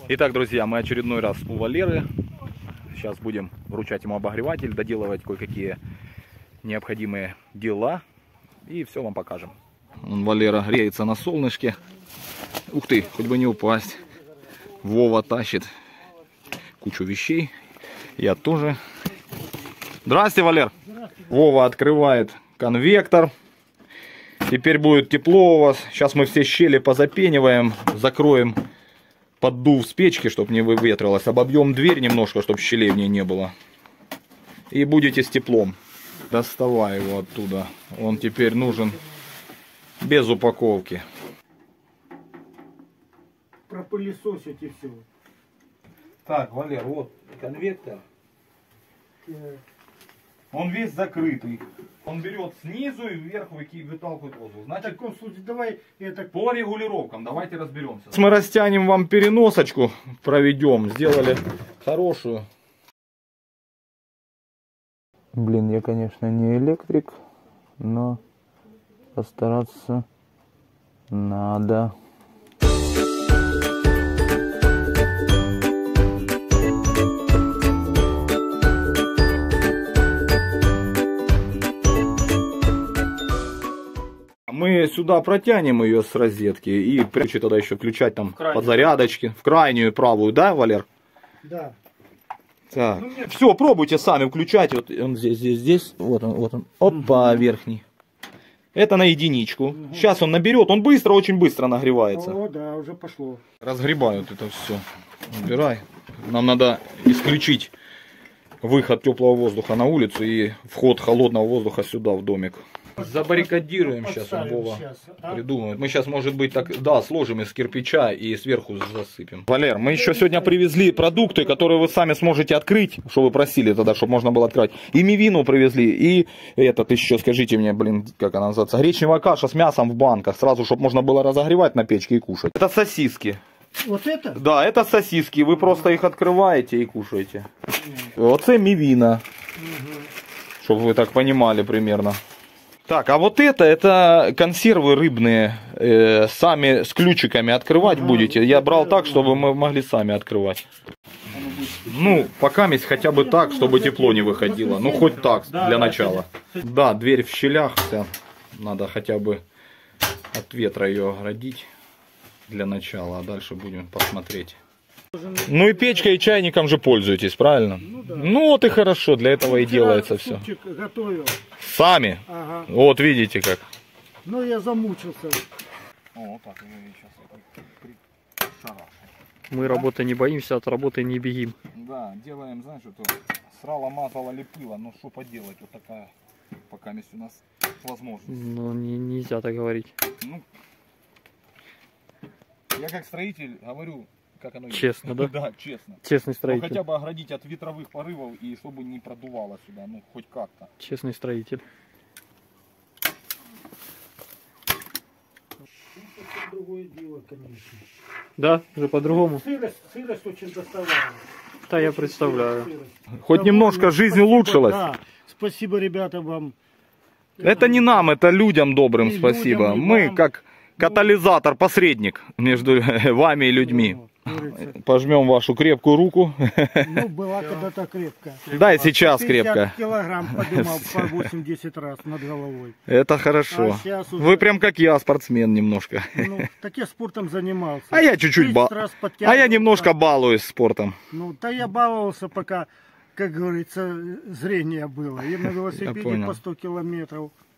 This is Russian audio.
Итак, друзья, мы очередной раз у Валеры. Сейчас будем вручать ему обогреватель, доделывать кое-какие необходимые дела. И все вам покажем. Валера греется на солнышке. Ух ты, хоть бы не упасть. Вова тащит кучу вещей. Я тоже. Здрасте, Валер. Здравствуйте. Вова открывает конвектор. Теперь будет тепло у вас. Сейчас мы все щели позапениваем, закроем поддув с печки, чтобы не выветрилось. Обобьем дверь немножко, чтобы щелей в ней не было. И будете с теплом. Доставай его оттуда. Он теперь нужен без упаковки. Пропылесосить и все. Так, Валер, вот конвектор. Он весь закрытый. Он берет снизу и вверх выталкивает воздух. Значит, в таком случае давай это по регулировкам. Давайте разберемся. Мы растянем вам переносочку, проведем. Сделали хорошую. Блин, я, конечно, не электрик, но постараться надо. Мы сюда протянем ее с розетки и прячем тогда еще включать там подзарядочки. В крайнюю правую, да, Валер? Да. Так. Все, пробуйте сами включать. Вот он здесь. Вот он. Опа, верхний. Это на единичку. Сейчас он наберет. Он быстро, очень быстро нагревается. О, да, уже пошло. Разгребают это все. Убирай. Нам надо исключить выход теплого воздуха на улицу и вход холодного воздуха сюда, в домик. Забаррикадируем сейчас, Вова придумает. Мы сейчас, может быть, так, да, сложим из кирпича и сверху засыпем. Валер, мы еще сегодня привезли продукты, которые вы сами сможете открыть, что вы просили тогда, чтобы можно было открыть. И мивину привезли, и этот еще, скажите мне, блин, как она называется, гречневая каша с мясом в банках, сразу, чтобы можно было разогревать на печке и кушать. Это сосиски. Вот это? Да, это сосиски, вы просто их открываете и кушаете. Вот это мивина, чтобы вы так понимали примерно. Так, а вот это консервы рыбные, сами с ключиками открывать будете. Я брал так, чтобы мы могли сами открывать. Ну, пока есть хотя бы так, чтобы тепло не выходило. Ну, хоть так, для начала. Да, дверь в щелях вся. Надо хотя бы от ветра ее оградить для начала, а дальше будем посмотреть. Ну и печкой, и чайником же пользуетесь, правильно? Ну, да. Ну вот и хорошо, для этого и делается все. Готовил. Сами? Ага. Вот видите как. Ну я замучился. О, так, сейчас мы работы не боимся, от работы не бегим. Да, делаем, знаешь, что срало, мазало, лепило, но что поделать, вот такая пока есть у нас возможность. Ну, нельзя так говорить. Ну, я как строитель говорю, как оно есть. Честно, да? Да, честно. Честный Ну, строитель. хотя бы оградить от ветровых порывов и чтобы не продувало сюда, ну хоть как-то. Честный строитель. Другое дело, конечно. Да, уже по-другому. Сырость очень доставала. Да, я представляю. Хоть немножко жизнь улучшилась. Да, спасибо, ребята, вам. Это не нам, это людям добрым спасибо. людям, и Мы вам. как катализатор, посредник между вами и людьми. Пожмем вашу крепкую руку. Ну, была когда-то крепкая. Да, и сейчас 50 крепко. килограмм поднимал по 80 раз над головой. Это хорошо. А сейчас уже- Вы прям как я, спортсмен немножко. Ну, так я спортом занимался. А я чуть-чуть 10 раз а я подтягивался. немножко балуюсь спортом. Ну, да я баловался, пока, как говорится, зрение было. И на велосипеде понял. по 100 километров.